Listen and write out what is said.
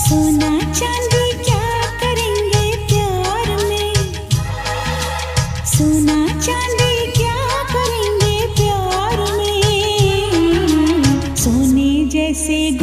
सोना चांदी क्या करेंगे प्यार में, सोना चांदी क्या करेंगे प्यार में, सोने जैसे